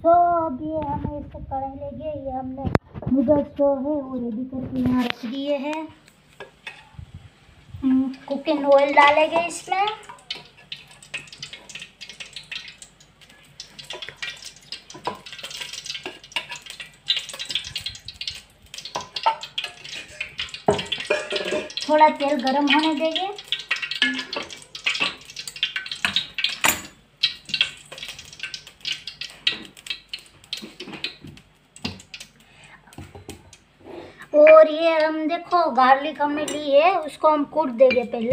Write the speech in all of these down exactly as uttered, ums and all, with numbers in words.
तो अब ये हमें इससे कढ़ाई लेंगे। ये हमने नूडल्स जो है वो रेडी करके यहाँ रख दिए हैं। कुकिंग ऑयल डालेंगे इसमें। थोड़ा तेल गरम होने देंगे। और ये हम देखो गार्लिक हमने ली है, उसको हम कूट देंगे पहले।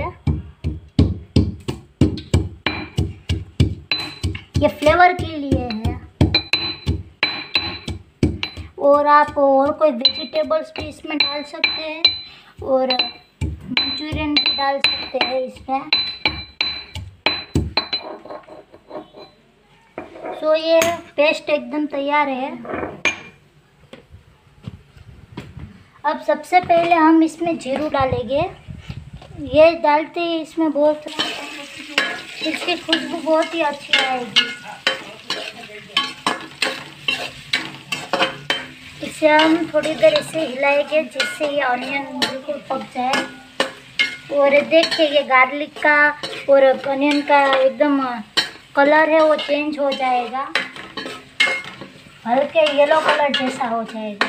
ये फ्लेवर के लिए है। और आप और कोई वेजिटेबल्स भी इसमें डाल सकते हैं और मंचूरियन भी डाल सकते हैं इसमें। सो ये पेस्ट एकदम तैयार है। अब सबसे पहले हम इसमें जीरू डालेंगे। ये डालते ही इसमें बहुत इसकी खुशबू बहुत ही अच्छी आएगी। इसे हम थोड़ी देर इसे हिलाएंगे जिससे ये ऑनियन बिल्कुल पक जाए। और देखिए ये गार्लिक का और ऑनियन का एकदम कलर है वो चेंज हो जाएगा, हल्के येलो कलर जैसा हो जाएगा।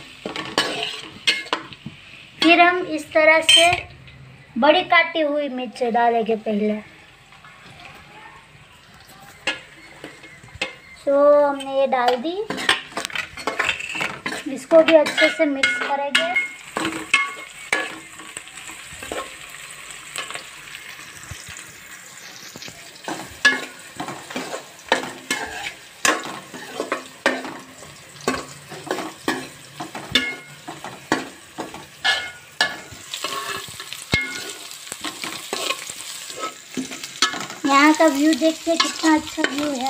फिर हम इस तरह से बड़ी काटी हुई मिर्च डालेंगे पहले। तो हमने ये डाल दी। इसको भी अच्छे से मिक्स करेंगे। यहाँ का व्यू देखिए कितना अच्छा व्यू है।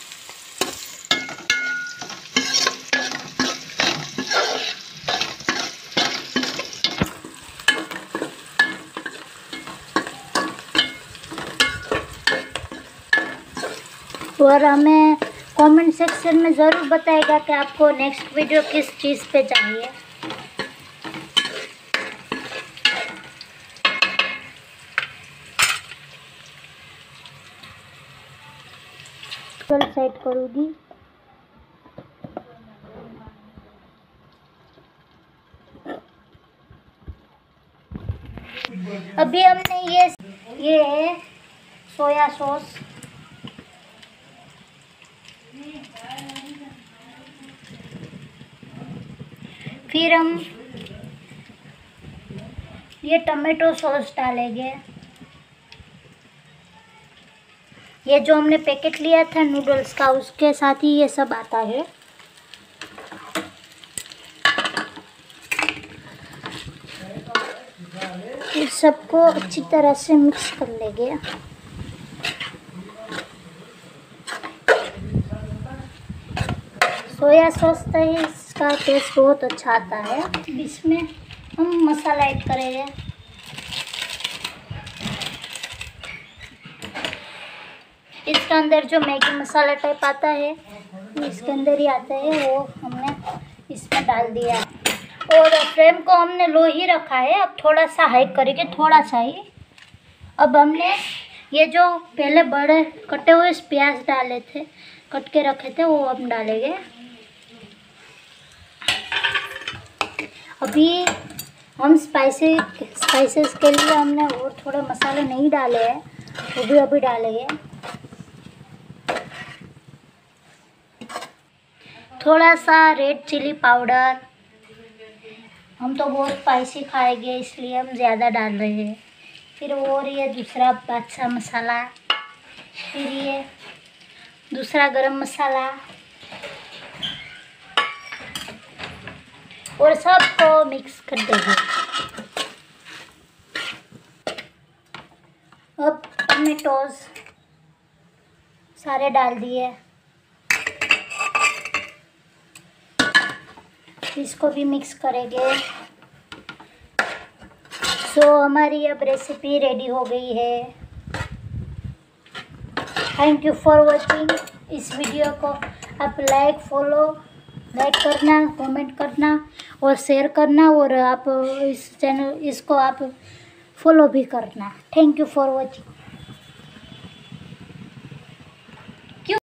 और हमें कमेंट सेक्शन में ज़रूर बताएगा कि आपको नेक्स्ट वीडियो किस चीज़ पे चाहिए। साइड करूँगी। अभी हमने ये ये है सोया सॉस। फिर हम ये टमाटो सॉस डालेंगे। ये जो हमने पैकेट लिया था नूडल्स का उसके साथ ही ये सब आता है। इस सबको अच्छी तरह से मिक्स कर लेंगे। सोया सॉस तो इसका टेस्ट बहुत अच्छा आता है। इसमें हम मसाला ऐड करेंगे। इसके अंदर जो मैगी मसाला टाइप आता है इसके अंदर ही आता है, वो हमने इसमें डाल दिया। और फ्लेम को हमने लो ही रखा है। अब थोड़ा सा हाई करेंगे, थोड़ा सा ही। अब हमने ये जो पहले बड़े कटे हुए प्याज डाले थे, कट के रखे थे, वो हम डालेंगे। अभी हम स्पाइसी स्पाइसेस के लिए हमने और थोड़े मसाले नहीं डाले हैं, वो भी अभी डालेंगे। थोड़ा सा रेड चिली पाउडर। हम तो बहुत स्पाइसी खाएंगे इसलिए हम ज़्यादा डाल रहे हैं। फिर और ये दूसरा बादशाह मसाला। फिर ये दूसरा गरम मसाला। और सबको मिक्स कर देंगे। अब टमेटोज सारे डाल दिए। इसको भी मिक्स करेंगे। सो so, हमारी अब रेसिपी रेडी हो गई है। थैंक यू फॉर वॉचिंग इस वीडियो को। आप लाइक फॉलो लाइक करना, कमेंट करना और शेयर करना, और आप इस चैनल इसको आप फॉलो भी करना। Thank you for watching.